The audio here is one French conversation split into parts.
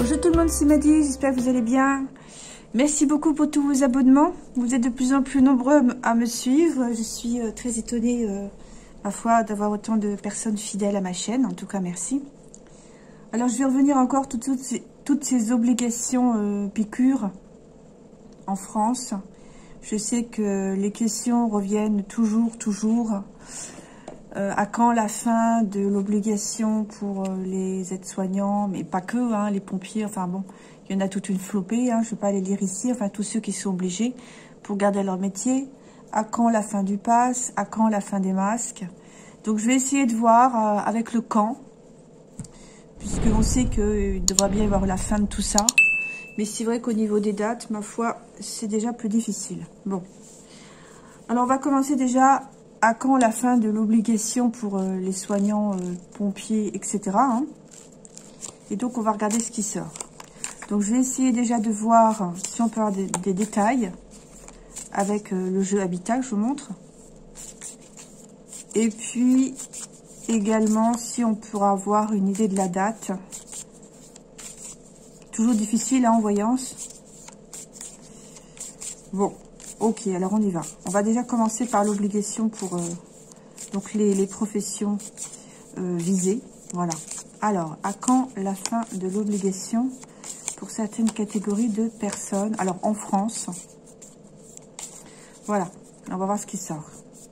Bonjour tout le monde, c'est Maddy, j'espère que vous allez bien. Merci beaucoup pour tous vos abonnements. Vous êtes de plus en plus nombreux à me suivre. Je suis très étonnée, ma foi, d'avoir autant de personnes fidèles à ma chaîne. En tout cas, merci. Alors, je vais revenir encore toutes ces obligations piqûres en France. Je sais que les questions reviennent toujours. À quand la fin de l'obligation pour les aides-soignants, mais pas que, hein, les pompiers, enfin bon, il y en a toute une flopée, hein, je ne vais pas les lire ici, enfin tous ceux qui sont obligés pour garder leur métier. À quand la fin du pass? À quand la fin des masques? Donc je vais essayer de voir avec le quand, puisqu'on sait qu'il devrait bien y avoir la fin de tout ça. Mais c'est vrai qu'au niveau des dates, ma foi, c'est déjà plus difficile. Bon, alors on va commencer déjà. À quand la fin de l'obligation pour les soignants, pompiers, etc. hein. Et donc, on va regarder ce qui sort. Donc, je vais essayer déjà de voir si on peut avoir des détails avec le jeu Habitat, je vous montre. Et puis, également, si on pourra avoir une idée de la date. Toujours difficile hein, en voyance. Bon. Ok, alors on y va. On va déjà commencer par l'obligation pour donc les professions visées. Voilà. Alors, à quand la fin de l'obligation pour certaines catégories de personnes? Alors, en France. Voilà. On va voir ce qui sort.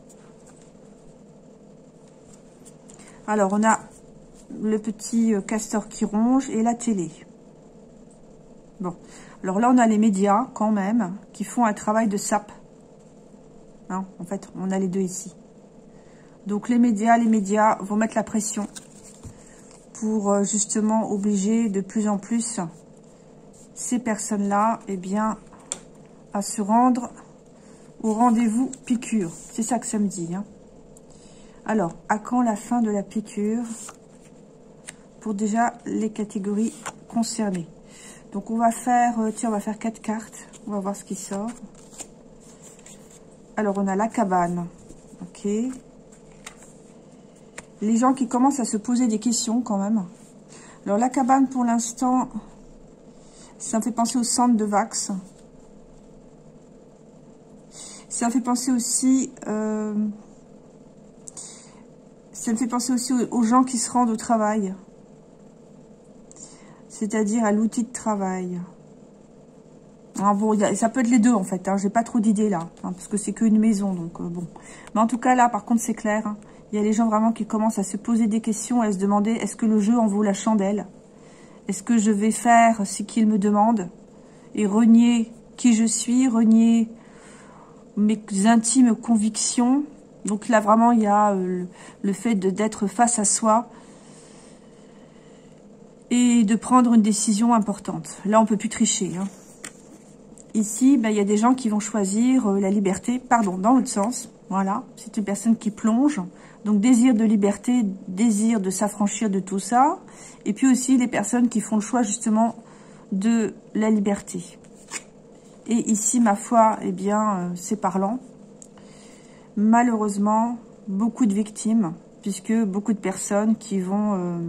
Alors, on a le petit castor qui ronge et la télé. Bon. Alors là, on a les médias, quand même, qui font un travail de sape. Hein, en fait, on a les deux ici. Donc, les médias vont mettre la pression pour, justement, obliger de plus en plus ces personnes-là, eh bien, à se rendre au rendez-vous piqûre. C'est ça que ça me dit. Hein. Alors, à quand la fin de la piqûre pour déjà les catégories concernées? Donc, on va faire, tiens, on va faire 4 cartes. On va voir ce qui sort. Alors, on a la cabane. Ok. Les gens qui commencent à se poser des questions, quand même. Alors, la cabane, pour l'instant, ça me fait penser au centre de Vax. Ça me fait penser aussi... ça me fait penser aussi aux gens qui se rendent au travail. C'est-à-dire à l'outil de travail. Alors bon, ça peut être les deux en fait. Hein. J'ai pas trop d'idées là, hein, parce que c'est qu'une maison, donc bon. Mais en tout cas là, par contre, c'est clair. Hein. Il y a les gens vraiment qui commencent à se poser des questions, à se demander est-ce que le jeu en vaut la chandelle? Est-ce que je vais faire ce qu'il me demande et renier qui je suis, renier mes intimes convictions? Donc là, vraiment, il y a le fait d'être face à soi. Et de prendre une décision importante. Là, on peut plus tricher. Hein. Ici, ben, il y a des gens qui vont choisir la liberté, pardon, dans l'autre sens. Voilà, c'est une personne qui plonge. Donc, désir de liberté, désir de s'affranchir de tout ça. Et puis aussi, les personnes qui font le choix, justement, de la liberté. Et ici, ma foi, eh bien, c'est parlant. Malheureusement, beaucoup de victimes, puisque beaucoup de personnes qui vont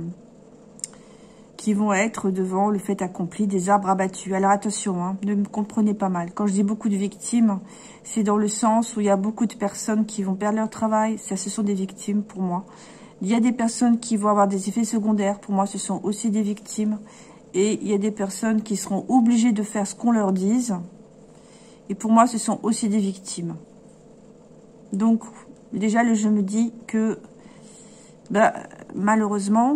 être devant le fait accompli des arbres abattus. Alors attention, hein, ne me comprenez pas mal. Quand je dis beaucoup de victimes, c'est dans le sens où il y a beaucoup de personnes qui vont perdre leur travail. Ça, ce sont des victimes pour moi. Il y a des personnes qui vont avoir des effets secondaires. Pour moi, ce sont aussi des victimes. Et il y a des personnes qui seront obligées de faire ce qu'on leur dise. Et pour moi, ce sont aussi des victimes. Donc, déjà, je me dis que, bah, malheureusement...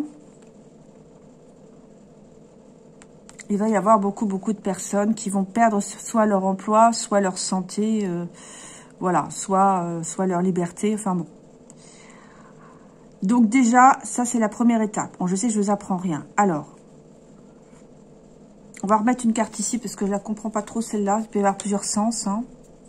il va y avoir beaucoup de personnes qui vont perdre soit leur emploi, soit leur santé, voilà, soit leur liberté, enfin bon. Donc déjà, ça c'est la première étape. Bon, je sais, je vous apprends rien. Alors, on va remettre une carte ici parce que je la comprends pas trop celle-là. Il peut y avoir plusieurs sens. Hein.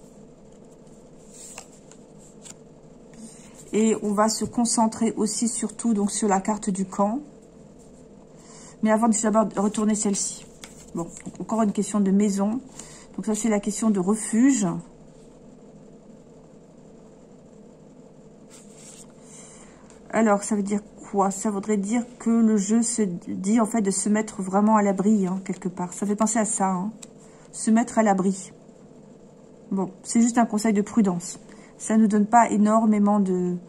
Et on va se concentrer aussi surtout donc sur la carte du camp. Mais avant, je vais d'abord retourner celle-ci. Bon, donc encore une question de maison. Donc ça, c'est la question de refuge. Alors, ça veut dire quoi? Ça voudrait dire que le jeu se dit, en fait, de se mettre vraiment à l'abri, hein, quelque part. Ça fait penser à ça, hein. Se mettre à l'abri. Bon, c'est juste un conseil de prudence. Ça ne nous donne pas énormément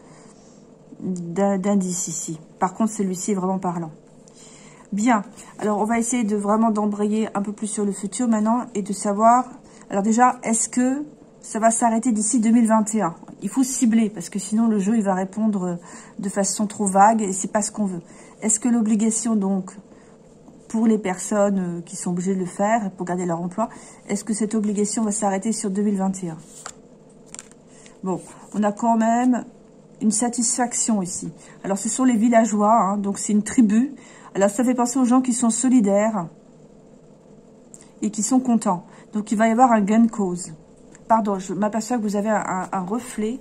d'indices ici. Par contre, celui-ci est vraiment parlant. Bien. Alors, on va essayer de vraiment d'embrayer un peu plus sur le futur maintenant et de savoir... Alors déjà, est-ce que ça va s'arrêter d'ici 2021? Il faut cibler parce que sinon le jeu il va répondre de façon trop vague et c'est pas ce qu'on veut. Est-ce que l'obligation donc pour les personnes qui sont obligées de le faire pour garder leur emploi, est-ce que cette obligation va s'arrêter sur 2021? Bon, on a quand même une satisfaction ici. Alors ce sont les villageois, hein, donc c'est une tribu. Alors ça fait penser aux gens qui sont solidaires et qui sont contents. Donc il va y avoir un gain de cause. Pardon, je m'aperçois que vous avez un reflet.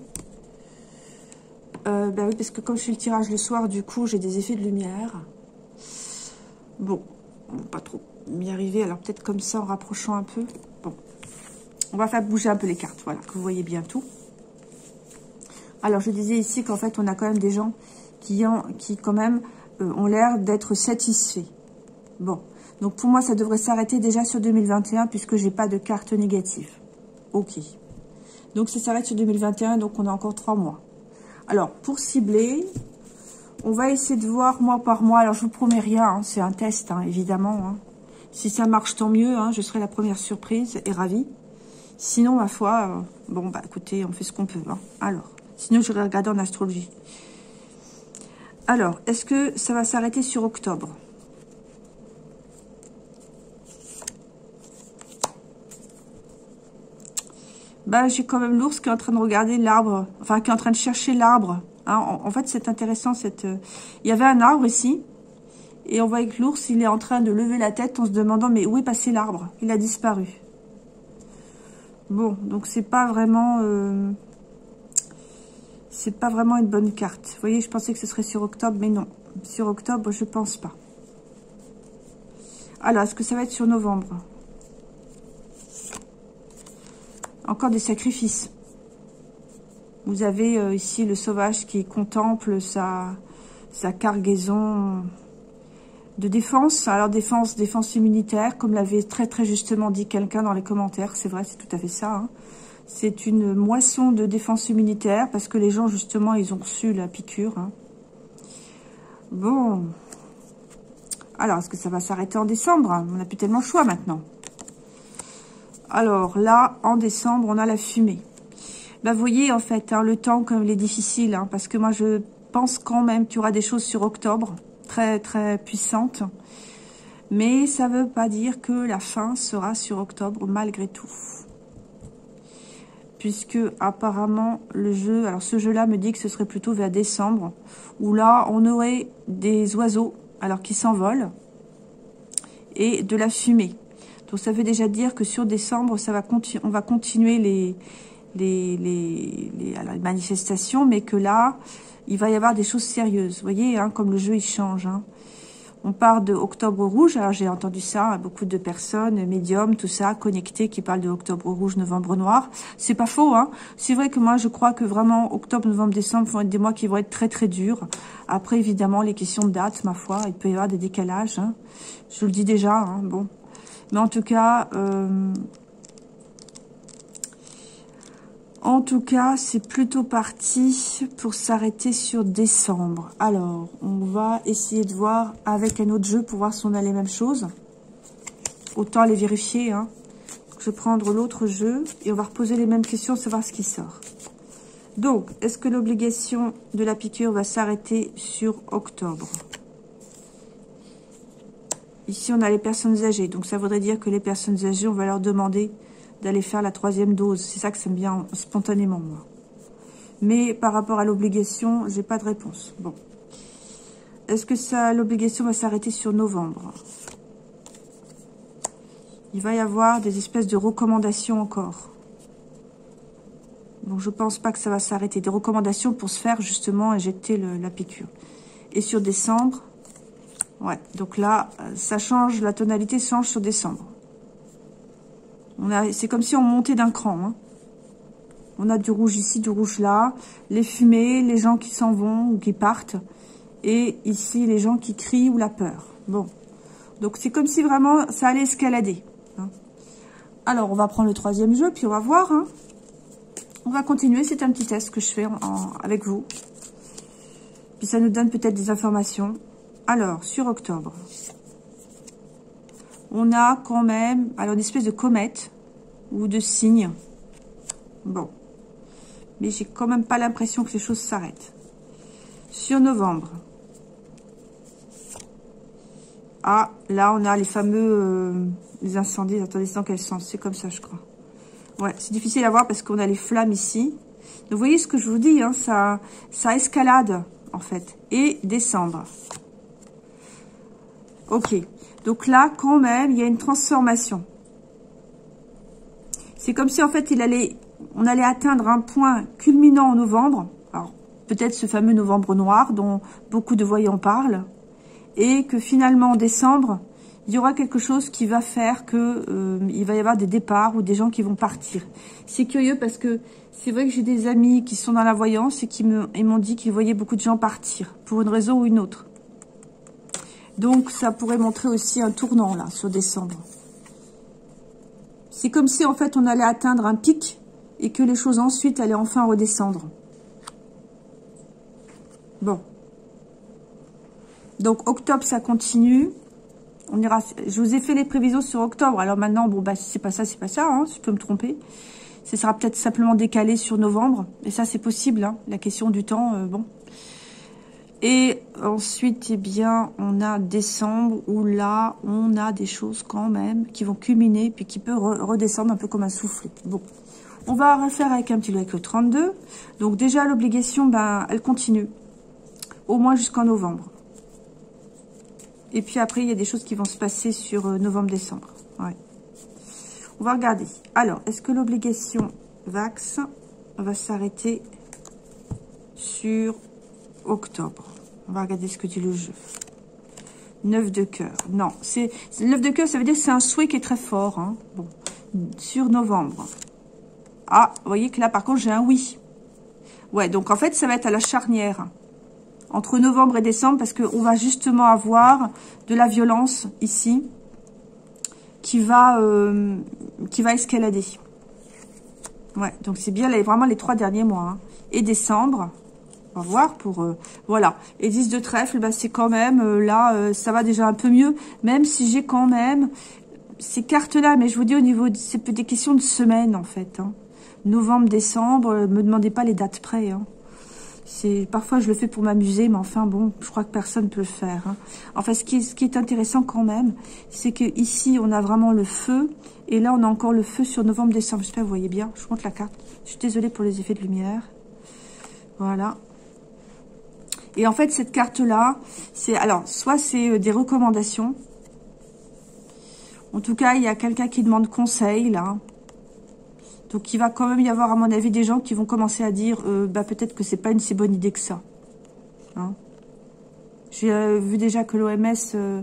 Ben oui, parce que comme je fais le tirage le soir, du coup, j'ai des effets de lumière. Bon, on va pas trop m'y arriver. Alors peut-être comme ça, en rapprochant un peu. Bon, on va faire bouger un peu les cartes, voilà, que vous voyez bien tout. Alors, je disais ici qu'en fait, on a quand même des gens qui quand même, ont l'air d'être satisfaits. Bon, donc pour moi, ça devrait s'arrêter déjà sur 2021, puisque j'ai pas de carte négative. Ok. Donc, ça s'arrête sur 2021, donc on a encore 3 mois. Alors, pour cibler, on va essayer de voir mois par mois. Alors, je vous promets rien, hein, c'est un test, hein, évidemment. Hein. Si ça marche, tant mieux, hein, je serai la première surprise et ravie. Sinon, ma foi, bon, bah écoutez, on fait ce qu'on peut. Hein. Alors, sinon, je vais regarder en astrologie. Alors, est-ce que ça va s'arrêter sur octobre ? Bah, j'ai quand même l'ours qui est en train de regarder l'arbre, enfin, qui est en train de chercher l'arbre. Hein. En fait, c'est intéressant, il y avait un arbre ici, et on voit que l'ours, il est en train de lever la tête en se demandant, mais où est passé l'arbre? Il a disparu. Bon, donc c'est pas vraiment une bonne carte. Vous voyez, je pensais que ce serait sur octobre, mais non. Sur octobre, je pense pas. Alors, est-ce que ça va être sur novembre? Encore des sacrifices. Vous avez ici le sauvage qui contemple sa cargaison de défense. Alors, défense immunitaire, comme l'avait très très justement dit quelqu'un dans les commentaires. C'est vrai, c'est tout à fait ça. Hein. C'est une moisson de défense immunitaire parce que les gens, justement, ils ont reçu la piqûre. Hein. Bon. Alors, est-ce que ça va s'arrêter en décembre? On n'a plus tellement le choix maintenant. Alors, là, en décembre, on a la fumée. Ben, vous voyez, en fait, hein, le temps, comme il est difficile, hein, parce que moi, je pense quand même qu'il y aura des choses sur octobre, très, très puissantes. Mais ça ne veut pas dire que la fin sera sur octobre, malgré tout. Puisque, apparemment, le jeu... Alors, ce jeu-là me dit que ce serait plutôt vers décembre, où là, on aurait des oiseaux, alors qui s'envolent, et de la fumée. Donc, ça veut déjà dire que sur décembre, on va continuer les manifestations, mais que là, il va y avoir des choses sérieuses. Vous voyez, hein, comme le jeu, il change. Hein. On part de Octobre Rouge. Alors, j'ai entendu ça, beaucoup de personnes, médiums, tout ça, connectés, qui parlent de Octobre Rouge, Novembre Noir. C'est pas faux, hein. C'est vrai que moi, je crois que vraiment, Octobre, Novembre, Décembre vont être des mois qui vont être très, très durs. Après, évidemment, les questions de date, ma foi, il peut y avoir des décalages. Hein. Je le dis déjà, hein, bon. Mais en tout cas, c'est plutôt parti pour s'arrêter sur décembre. Alors, on va essayer de voir avec un autre jeu pour voir si on a les mêmes choses. Autant les vérifier. Hein. Je vais prendre l'autre jeu et on va reposer les mêmes questions, savoir ce qui sort. Donc, est-ce que l'obligation de la piqûre va s'arrêter sur octobre ? Ici, on a les personnes âgées. Donc, ça voudrait dire que les personnes âgées, on va leur demander d'aller faire la 3e dose. C'est ça que ça me vient spontanément, moi. Mais par rapport à l'obligation, j'ai pas de réponse. Bon. Est-ce que l'obligation va s'arrêter sur novembre? Il va y avoir des espèces de recommandations encore. Donc, je pense pas que ça va s'arrêter. Des recommandations pour se faire, justement, injecter la piqûre. Et sur décembre... Ouais, donc là, ça change, la tonalité change sur décembre. C'est comme si on montait d'un cran. Hein. On a du rouge ici, du rouge là, les fumées, les gens qui s'en vont ou qui partent. Et ici, les gens qui crient ou la peur. Bon. Donc, c'est comme si vraiment ça allait escalader. Hein. Alors, on va prendre le troisième jeu, puis on va voir. Hein. On va continuer. C'est un petit test que je fais avec vous. Puis ça nous donne peut-être des informations. Alors, sur octobre, on a quand même alors une espèce de comète ou de signe. Bon. Mais j'ai quand même pas l'impression que les choses s'arrêtent. Sur novembre. Ah, là, on a les fameux les incendies. Attendez, c'est dans quel sens? C'est comme ça, je crois. Ouais, c'est difficile à voir parce qu'on a les flammes ici. Donc, vous voyez ce que je vous dis, hein, ça escalade, en fait. Et décembre. Ok. Donc là, quand même, il y a une transformation. C'est comme si, en fait, on allait atteindre un point culminant en novembre. Alors, peut-être ce fameux novembre noir dont beaucoup de voyants parlent. Et que finalement, en décembre, il y aura quelque chose qui va faire que il va y avoir des départs ou des gens qui vont partir. C'est curieux parce que c'est vrai que j'ai des amis qui sont dans la voyance et qui m'ont dit qu'ils voyaient beaucoup de gens partir pour une raison ou une autre. Donc, ça pourrait montrer aussi un tournant, là, sur décembre. C'est comme si, en fait, on allait atteindre un pic et que les choses ensuite allaient enfin redescendre. Bon. Donc, octobre, ça continue. On ira. Je vous ai fait les prévisions sur octobre. Alors maintenant, bon, bah, si c'est pas ça, hein, je peux me tromper. Ce sera peut-être simplement décalé sur novembre. Et ça, c'est possible, hein. La question du temps, bon. Et ensuite, eh bien, on a décembre où là, on a des choses quand même qui vont culminer puis qui peuvent redescendre un peu comme un soufflet. Bon. On va refaire avec un petit lot avec le 32. Donc déjà, l'obligation, ben, elle continue. Au moins jusqu'en novembre. Et puis après, il y a des choses qui vont se passer sur novembre-décembre. Ouais. On va regarder. Alors, est-ce que l'obligation Vax va s'arrêter sur octobre? On va regarder ce que dit le jeu. 9 de cœur. Non, le 9 de cœur, ça veut dire que c'est un souhait qui est très fort. Hein. Bon. Sur novembre. Ah, vous voyez que là, par contre, j'ai un oui. Ouais, donc en fait, ça va être à la charnière. Entre novembre et décembre, parce qu'on va justement avoir de la violence ici qui va escalader. Ouais, donc c'est bien, là, vraiment les 3 derniers mois. Hein. Et décembre, on va voir pour... voilà. Et 10 de trèfle, bah, c'est quand même, là, ça va déjà un peu mieux, même si j'ai quand même ces cartes-là. Mais je vous dis, au niveau, c'est des questions de semaines, en fait. Hein. Novembre, décembre, me demandez pas les dates près, hein. Parfois, je le fais pour m'amuser, mais enfin, bon, je crois que personne ne peut le faire. Hein. Enfin, ce qui est intéressant quand même, c'est que ici, on a vraiment le feu. Et là, on a encore le feu sur novembre-décembre. J'espère que vous voyez bien. Je vous montre la carte. Je suis désolée pour les effets de lumière. Voilà. Et en fait, cette carte-là, alors, soit c'est des recommandations. En tout cas, il y a quelqu'un qui demande conseil, là. Donc, il va quand même y avoir, à mon avis, des gens qui vont commencer à dire bah, peut-être que c'est pas une si bonne idée que ça. Hein. J'ai vu déjà que l'OMS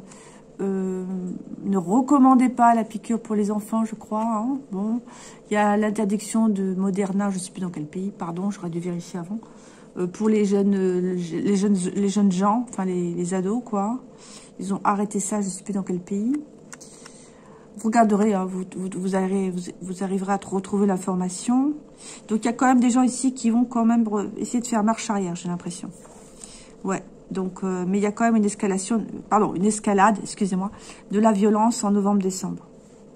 ne recommandait pas la piqûre pour les enfants, je crois. Hein. Bon, il y a l'interdiction de Moderna, je ne sais plus dans quel pays, pardon, j'aurais dû vérifier avant. Pour les jeunes gens, enfin les ados, quoi. Ils ont arrêté ça, je ne sais plus dans quel pays. Vous regarderez, hein, vous arriverez à retrouver l'information. Donc, il y a quand même des gens ici qui vont quand même essayer de faire marche arrière, j'ai l'impression. Ouais, donc, mais il y a quand même une escalade, excusez-moi, de la violence en novembre-décembre.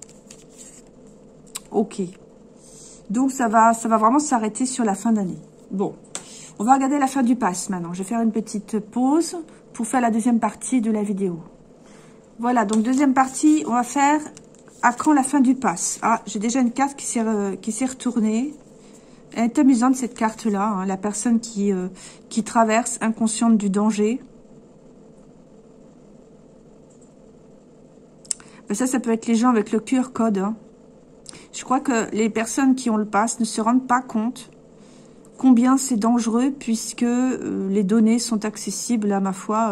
Ok. Donc, ça va vraiment s'arrêter sur la fin d'année. Bon, on va regarder la fin du pass maintenant. Je vais faire une petite pause pour faire la deuxième partie de la vidéo. Voilà, donc deuxième partie, on va faire... À quand la fin du pass? Ah, j'ai déjà une carte qui s'est retournée. Elle est amusante, cette carte-là. Hein, la personne qui traverse, inconsciente du danger. Ben ça peut être les gens avec le QR code. Hein. Je crois que les personnes qui ont le pass ne se rendent pas compte combien c'est dangereux puisque les données sont accessibles, à ma foi,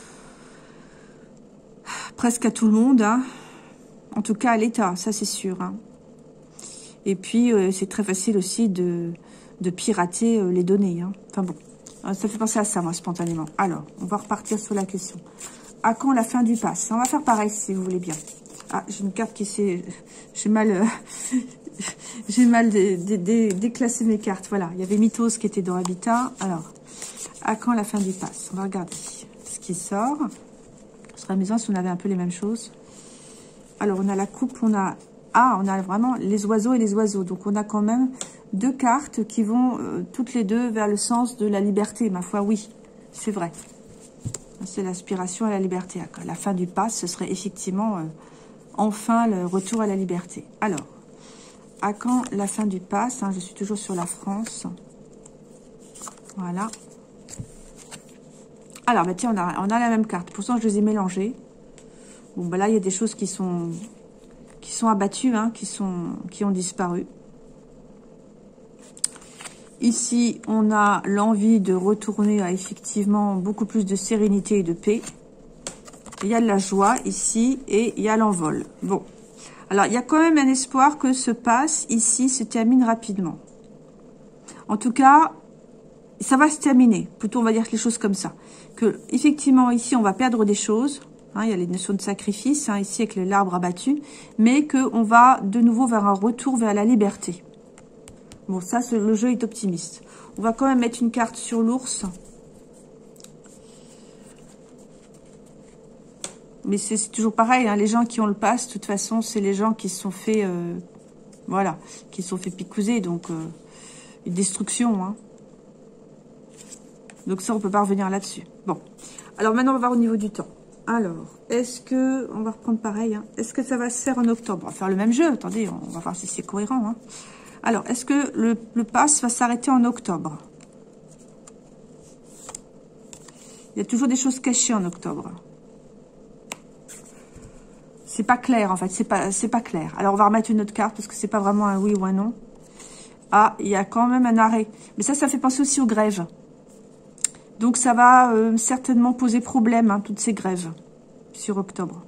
presque à tout le monde. Hein. En tout cas, à l'État, ça c'est sûr. Hein. Et puis, c'est très facile aussi de pirater les données. Hein. Enfin bon, Ça fait penser à ça, moi, spontanément. Alors, on va repartir sur la question. À quand la fin du pass? On va faire pareil, si vous voulez bien. Ah, j'ai une carte qui s'est... J'ai mal... j'ai mal déclassé mes cartes. Voilà, il y avait Mythos qui était dans Habitat. Alors, à quand la fin du pass? On va regarder ce qui sort. Ce serait amusant si on avait un peu les mêmes choses. Alors, on a la coupe, on a... Ah, on a vraiment les oiseaux et les oiseaux. Donc, on a quand même 2 cartes qui vont toutes les deux vers le sens de la liberté. Ma foi, oui, c'est vrai. C'est l'aspiration à la liberté. À la fin du pass, ce serait effectivement enfin le retour à la liberté. Alors, à quand la fin du pass? Je suis toujours sur la France. Voilà. Alors, bah, tiens, on a la même carte. Pourtant, je les ai mélangées. Bon, bah là, il y a des choses qui sont abattues, qui ont disparu. Ici, on a l'envie de retourner à effectivement beaucoup plus de sérénité et de paix. Il y a de la joie ici et il y a l'envol. Bon, alors il y a quand même un espoir que ce pass ici se termine rapidement. En tout cas, ça va se terminer. Plutôt, on va dire les choses comme ça. Que effectivement, ici, on va perdre des choses. Il y a les notions de sacrifice, ici avec l'arbre abattu. Mais qu'on va de nouveau vers un retour vers la liberté. Bon, ça, le jeu est optimiste. On va quand même mettre une carte sur l'ours. Mais c'est toujours pareil, les gens qui ont le pass, de toute façon, c'est les gens qui se sont fait, voilà, qui se sont fait picouser, donc une destruction. Donc ça, on peut pas revenir là-dessus. Bon, alors maintenant, on va voir au niveau du temps. Alors, est-ce que, on va reprendre pareil, est-ce que ça va se faire en octobre? On va faire le même jeu, attendez, on va voir si c'est cohérent. Alors, est-ce que le pass va s'arrêter en octobre? Il y a toujours des choses cachées en octobre. C'est pas clair, en fait. C'est pas clair. Alors, on va remettre une autre carte parce que c'est pas vraiment un oui ou un non. Ah, il y a quand même un arrêt. Mais ça fait penser aussi aux grèves. Donc, ça va certainement poser problème, toutes ces grèves sur octobre.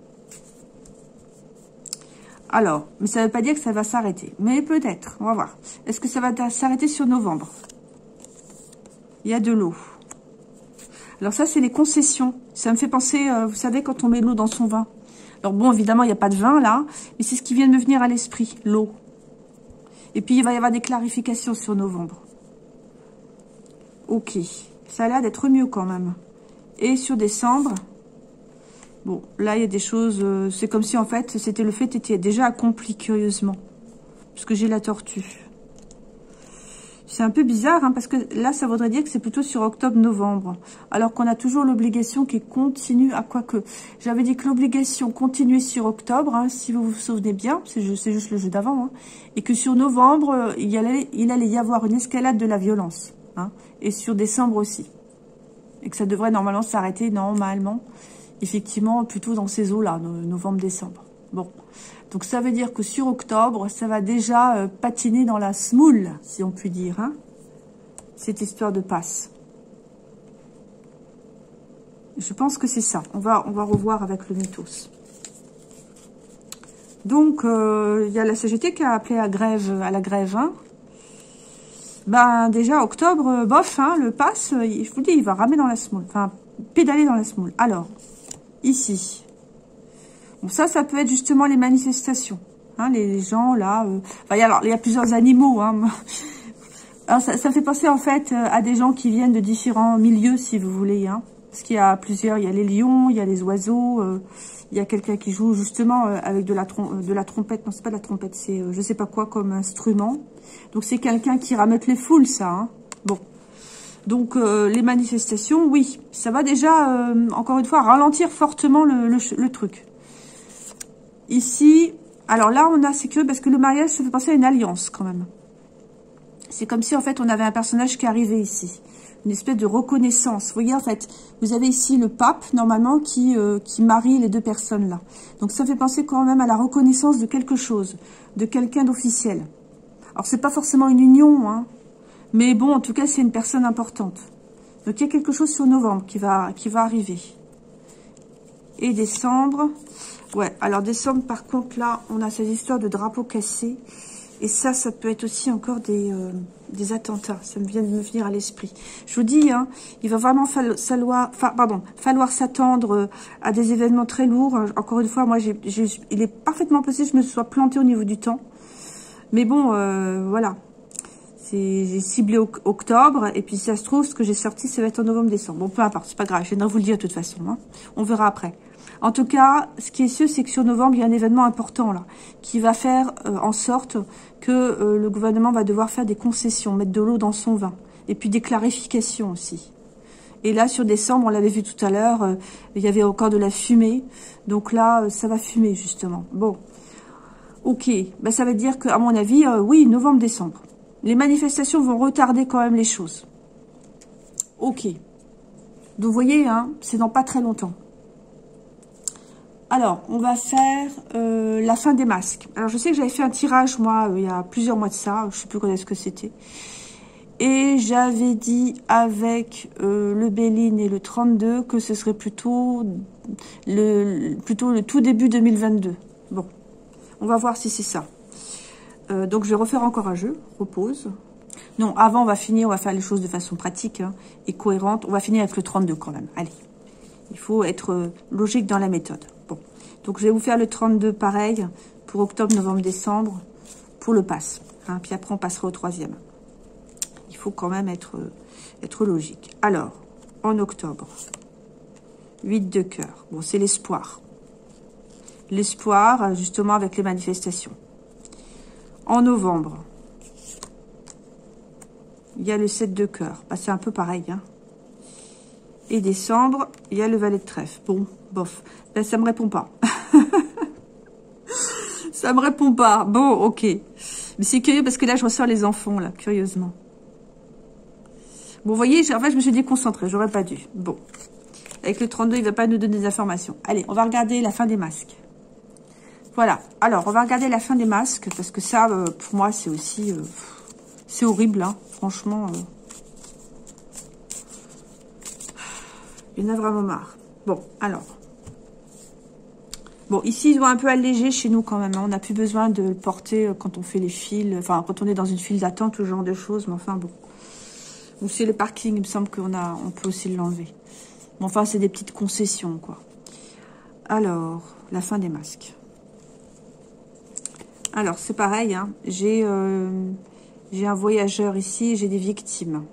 Alors, mais ça ne veut pas dire que ça va s'arrêter. Mais peut-être, on va voir. Est-ce que ça va s'arrêter sur novembre? Il y a de l'eau. Alors ça, c'est les concessions. Ça me fait penser, vous savez, quand on met l'eau dans son vin. Alors bon, évidemment, il n'y a pas de vin là, mais c'est ce qui vient de me venir à l'esprit, l'eau. Et puis, il va y avoir des clarifications sur novembre. Ok, ça a l'air d'être mieux quand même. Et sur décembre... Bon, là, il y a des choses... c'est comme si, en fait, le fait était déjà accompli, curieusement. Parce que j'ai la tortue. C'est un peu bizarre, parce que là, ça voudrait dire que c'est plutôt sur octobre-novembre. Alors qu'on a toujours l'obligation qui continue à quoi que... J'avais dit que l'obligation continuait sur octobre, si vous vous souvenez bien. C'est juste le jeu d'avant. Et que sur novembre, il allait y avoir une escalade de la violence. Et sur décembre aussi. Et que ça devrait normalement s'arrêter, normalement... Effectivement, plutôt dans ces eaux-là, novembre-décembre. Bon, donc ça veut dire que sur octobre, ça va déjà patiner dans la smoule, si on peut dire, cette histoire de passe. Je pense que c'est ça. On va revoir avec le mythos. Donc, il y a la CGT qui a appelé à la grève. Ben, déjà, octobre, bof, le pass, je vous dis, il va ramer dans la smoule. Enfin, pédaler dans la smoule. Alors... Ici. Bon, ça peut être justement les manifestations. Les gens, là... alors, il y a plusieurs animaux. Alors, ça fait penser, en fait, à des gens qui viennent de différents milieux, si vous voulez. Parce qu'il y a plusieurs... Il y a les lions, il y a les oiseaux. Il y a quelqu'un qui joue, justement, avec de la trompette. Non, c'est pas de la trompette, c'est je sais pas quoi comme instrument. Donc, c'est quelqu'un qui rameute les foules, ça. Bon. Donc, les manifestations, oui, ça va déjà, encore une fois, ralentir fortement le truc. Ici, alors là, c'est curieux parce que le mariage, ça fait penser à une alliance, quand même. C'est comme si, en fait, on avait un personnage qui arrivait ici. Une espèce de reconnaissance. Vous voyez, en fait, vous avez ici le pape, normalement, qui marie les deux personnes-là. Donc, ça fait penser quand même à la reconnaissance de quelque chose, de quelqu'un d'officiel. Alors, c'est pas forcément une union, mais bon, en tout cas, c'est une personne importante. Donc, il y a quelque chose sur novembre qui va arriver. Et décembre. Ouais, alors décembre, par contre, là, on a ces histoires de drapeaux cassés. Et ça peut être aussi encore des attentats. Ça me vient de me venir à l'esprit. Je vous dis, hein, il va vraiment falloir s'attendre à des événements très lourds. Encore une fois, moi, il est parfaitement possible que je me sois plantée au niveau du temps. Mais bon, voilà. J'ai ciblé octobre, et puis si ça se trouve, ce que j'ai sorti, ça va être en novembre-décembre. Bon, peu importe, c'est pas grave, je viendrai vous le dire de toute façon. Hein. On verra après. En tout cas, ce qui est sûr, c'est que sur novembre, il y a un événement important là, qui va faire en sorte que le gouvernement va devoir faire des concessions, mettre de l'eau dans son vin, et puis des clarifications aussi. Et là, sur décembre, on l'avait vu tout à l'heure, il y avait encore de la fumée. Donc là, ça va fumer, justement. Bon, ok. Ben, ça veut dire qu'à mon avis, oui, novembre-décembre. Les manifestations vont retarder quand même les choses. Ok. Donc, vous voyez, hein, c'est dans pas très longtemps. Alors, on va faire la fin des masques. Alors, je sais que j'avais fait un tirage, moi, il y a plusieurs mois de ça. Je sais plus quand est-ce que c'était. Et j'avais dit avec le Béline et le 32 que ce serait plutôt le tout début 2022. Bon, on va voir si c'est ça. Donc, je vais refaire encore un jeu. Repose. Non, avant, on va faire les choses de façon pratique hein, et cohérente. On va finir avec le 32 quand même. Allez, il faut être logique dans la méthode. Bon, donc je vais vous faire le 32 pareil pour octobre, novembre, décembre pour le pass. Hein, puis après, on passera au troisième. Il faut quand même être logique. Alors, en octobre, 8 de cœur. Bon, c'est l'espoir. L'espoir, justement, avec les manifestations. En novembre, il y a le 7 de cœur. Bah, c'est un peu pareil. Hein. Et décembre, il y a le valet de trèfle. Bon, bof. Là, ça me répond pas. Ça me répond pas. Bon, ok. Mais c'est curieux parce que là, je ressors les enfants, là, curieusement. Bon, vous voyez, en fait, je me suis déconcentrée. J'aurais pas dû. Bon. Avec le 32, il va pas nous donner des informations. Allez, on va regarder la fin des masques. Voilà. Alors, on va regarder la fin des masques parce que ça, pour moi, c'est aussi... c'est horrible, hein. Franchement... il y en a vraiment marre. Bon, alors. Bon, ici, ils ont un peu allégé chez nous quand même. Hein. On n'a plus besoin de le porter quand on fait les files. Enfin, quand on est dans une file d'attente, ce genre de choses. Mais enfin, bon. Ou c'est le parking, il me semble qu'on peut aussi l'enlever. Mais enfin, c'est des petites concessions, quoi. Alors, la fin des masques. Alors, c'est pareil. Hein. J'ai un voyageur ici, j'ai des victimes.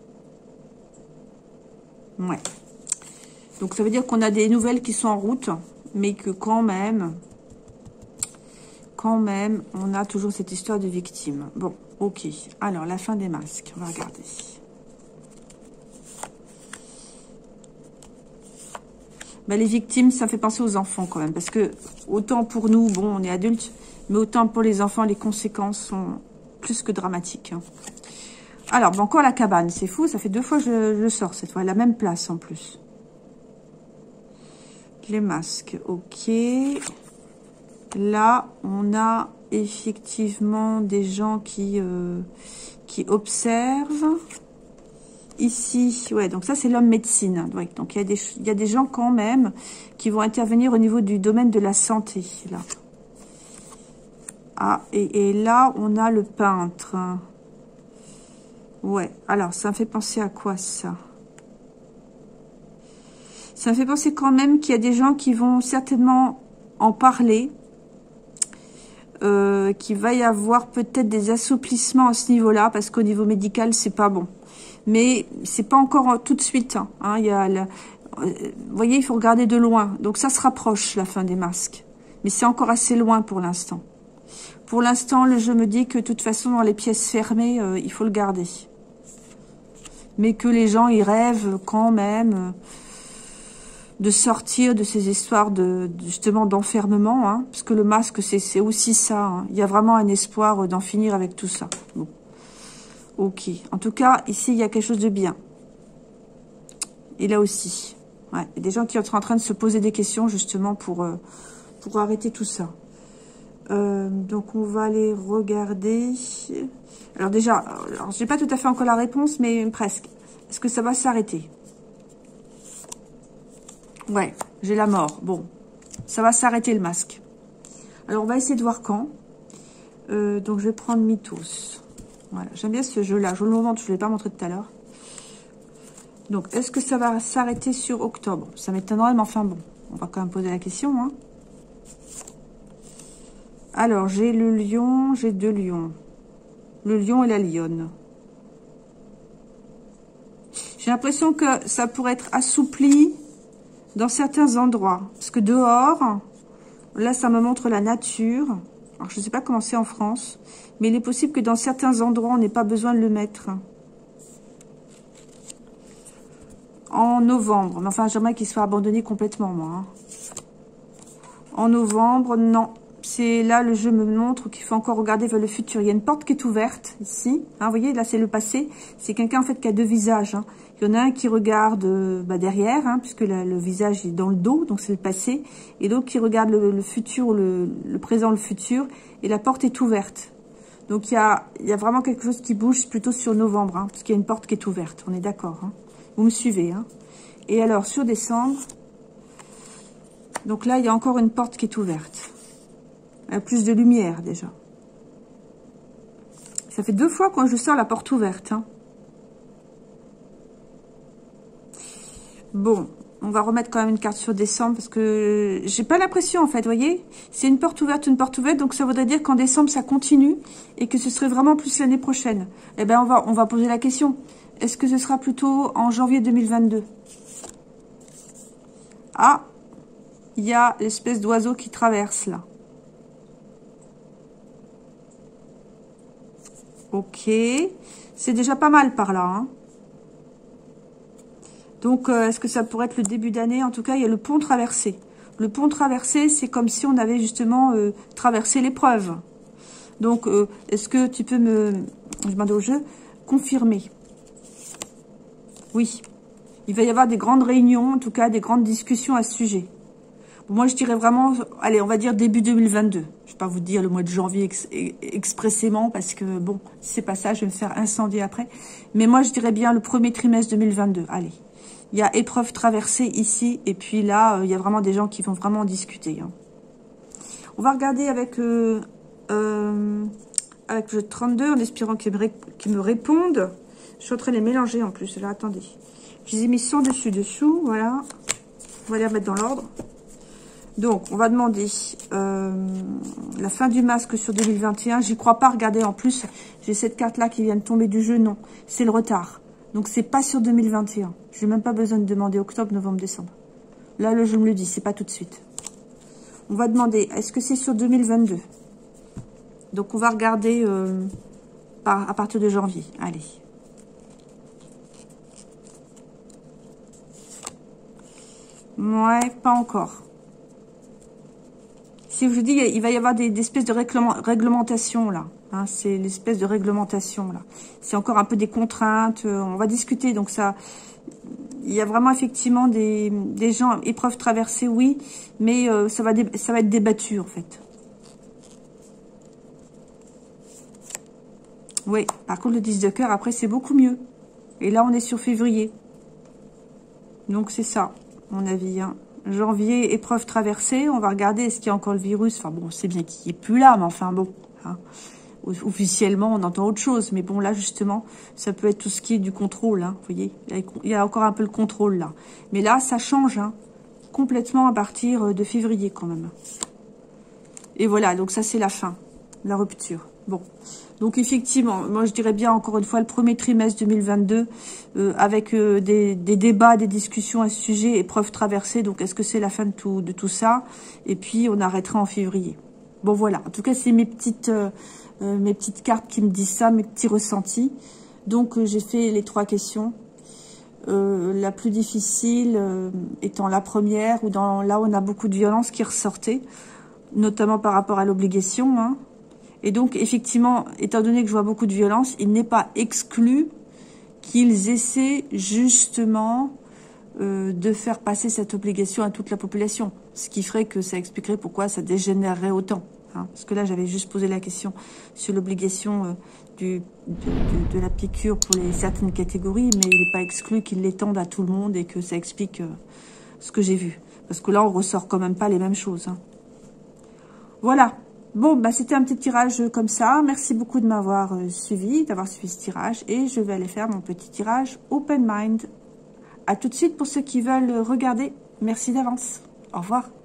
Ouais. Donc, ça veut dire qu'on a des nouvelles qui sont en route, mais que quand même, on a toujours cette histoire de victimes. Bon, ok. Alors, la fin des masques, on va regarder. Ben, les victimes, ça fait penser aux enfants quand même, parce que autant pour nous, bon, on est adultes, mais autant pour les enfants, les conséquences sont plus que dramatiques. Hein. Alors, ben, encore la cabane, c'est fou, ça fait 2 fois que je le sors cette fois, la même place en plus. Les masques, ok. Là, on a effectivement des gens qui observent. Ici, ouais, donc ça, c'est l'homme médecine. Ouais, donc, il y a des gens quand même qui vont intervenir au niveau du domaine de la santé, là. Ah, et là, on a le peintre. Ouais, alors, ça me fait penser à quoi, ça ? Ça me fait penser quand même qu'il y a des gens qui vont certainement en parler, qu'il va y avoir peut-être des assouplissements à ce niveau-là, parce qu'au niveau médical, c'est pas bon. Mais c'est pas encore tout de suite. Hein, il y a vous voyez, il faut regarder de loin. Donc ça se rapproche, la fin des masques. Mais c'est encore assez loin pour l'instant. Pour l'instant, je me dis que de toute façon, dans les pièces fermées, il faut le garder. Mais que les gens, ils rêvent quand même... de sortir de ces histoires justement d'enfermement, hein, parce que le masque, c'est aussi ça. Hein. Il y a vraiment un espoir d'en finir avec tout ça. Bon. Ok. En tout cas, ici, il y a quelque chose de bien. Et là aussi. Ouais. Il y a des gens qui sont en train de se poser des questions, justement, pour arrêter tout ça. Donc, on va aller regarder. Alors déjà, je n'ai pas tout à fait encore la réponse, mais presque. Est-ce que ça va s'arrêter ? Ouais, j'ai la mort. Bon, ça va s'arrêter le masque. Alors, on va essayer de voir quand. Donc, je vais prendre Mythos. Voilà, j'aime bien ce jeu-là. Je le montre, je ne l'ai pas montré tout à l'heure. Donc, est-ce que ça va s'arrêter sur octobre? Ça m'étonnerait, mais enfin bon, on va quand même poser la question. Hein. Alors, j'ai le lion, j'ai 2 lions. Le lion et la lionne. J'ai l'impression que ça pourrait être assoupli dans certains endroits. Parce que dehors, là, ça me montre la nature. Alors, je ne sais pas comment c'est en France. Mais il est possible que dans certains endroits, on n'ait pas besoin de le mettre. En novembre. Mais enfin, j'aimerais qu'il soit abandonné complètement, moi. Hein. En novembre, non. C'est là, le jeu me montre qu'il faut encore regarder vers le futur. Il y a une porte qui est ouverte, ici. Hein, vous voyez, là, c'est le passé. C'est quelqu'un, en fait, qui a 2 visages. Hein. Il y en a un qui regarde derrière, hein, puisque le visage est dans le dos, donc c'est le passé. Et l'autre qui regarde le futur, le présent, le futur. Et la porte est ouverte. Donc, il y a vraiment quelque chose qui bouge plutôt sur novembre, hein, parce qu'il y a une porte qui est ouverte. On est d'accord, hein. Vous me suivez, hein. Et alors, sur décembre, donc là, il y a encore une porte qui est ouverte. Il y a plus de lumière, déjà. Ça fait 2 fois quand je sors la porte ouverte, hein. Bon, on va remettre quand même une carte sur décembre, parce que j'ai pas l'impression, en fait, vous voyez. C'est une porte ouverte, donc ça voudrait dire qu'en décembre, ça continue, et que ce serait vraiment plus l'année prochaine. Eh bien, on va poser la question. Est-ce que ce sera plutôt en janvier 2022? Ah, il y a l'espèce d'oiseau qui traverse, là. Ok. C'est déjà pas mal par là, hein. Donc, est-ce que ça pourrait être le début d'année? En tout cas, il y a le pont traversé. Le pont traversé, c'est comme si on avait justement traversé l'épreuve. Donc, est-ce que tu peux je demande au jeu, confirmer? Oui. Il va y avoir des grandes réunions, en tout cas, des grandes discussions à ce sujet. Bon, moi, je dirais vraiment, allez, on va dire début 2022. Je ne vais pas vous dire le mois de janvier expressément, parce que, bon, si c'est pas ça, je vais me faire incendier après. Mais moi, je dirais bien le premier trimestre 2022. Allez. Il y a épreuve traversée ici, et puis là, il y a vraiment des gens qui vont vraiment discuter. Hein. On va regarder avec le jeu 32, en espérant qu'ils me répondent. Je suis en train de les mélanger en plus. Là, attendez. Je les ai mis sans dessus-dessous, voilà. On va les remettre dans l'ordre. Donc, on va demander la fin du masque sur 2021. J'y crois pas, regardez, en plus, j'ai cette carte-là qui vient de tomber du jeu. Non, c'est le retard. Donc, c'est pas sur 2021. Je n'ai même pas besoin de demander octobre, novembre, décembre. Là, le jeu me le dit, c'est pas tout de suite. On va demander, est-ce que c'est sur 2022? Donc, on va regarder à partir de janvier. Allez. Ouais, pas encore. Si je vous dis, il va y avoir des espèces de réglementations, là. Hein, c'est l'espèce de réglementation, là. C'est encore un peu des contraintes. On va discuter, donc ça... Il y a vraiment, effectivement, des gens... Épreuves traversées, oui, mais ça va être débattu, en fait. Oui, par contre, le 10 de cœur, après, c'est beaucoup mieux. Et là, on est sur février. Donc, c'est ça, à mon avis, hein. Janvier, épreuve traversée. On va regarder, est-ce qu'il y a encore le virus? Enfin, bon, c'est bien qu'il n'y ait plus là, mais enfin, bon. Hein. Officiellement, on entend autre chose. Mais bon, là, justement, ça peut être tout ce qui est du contrôle. Hein, vous voyez, il y a encore un peu le contrôle, là. Mais là, ça change, hein, complètement à partir de février, quand même. Et voilà, donc ça, c'est la fin. La rupture. Bon. Donc, effectivement, moi, je dirais bien, encore une fois, le premier trimestre 2022, avec des débats, des discussions à ce sujet, épreuves traversées. Donc, est-ce que c'est la fin de tout ça? Et puis, on arrêtera en février. Bon, voilà. En tout cas, c'est mes petites cartes qui me disent ça, mes petits ressentis. Donc, j'ai fait les 3 questions. La plus difficile étant la première, où là, on a beaucoup de violence qui ressortait, notamment par rapport à l'obligation, hein. Et donc, effectivement, étant donné que je vois beaucoup de violence, il n'est pas exclu qu'ils essaient justement de faire passer cette obligation à toute la population. Ce qui ferait que ça expliquerait pourquoi ça dégénérerait autant. Hein. Parce que là, j'avais juste posé la question sur l'obligation de la piqûre pour certaines catégories, mais il n'est pas exclu qu'ils l'étendent à tout le monde et que ça explique ce que j'ai vu. Parce que là, on ressort quand même pas les mêmes choses. Hein. Voilà. Bon, bah c'était un petit tirage comme ça. Merci beaucoup de m'avoir suivi, d'avoir suivi ce tirage. Et je vais aller faire mon petit tirage Open Mind. À tout de suite pour ceux qui veulent regarder. Merci d'avance. Au revoir.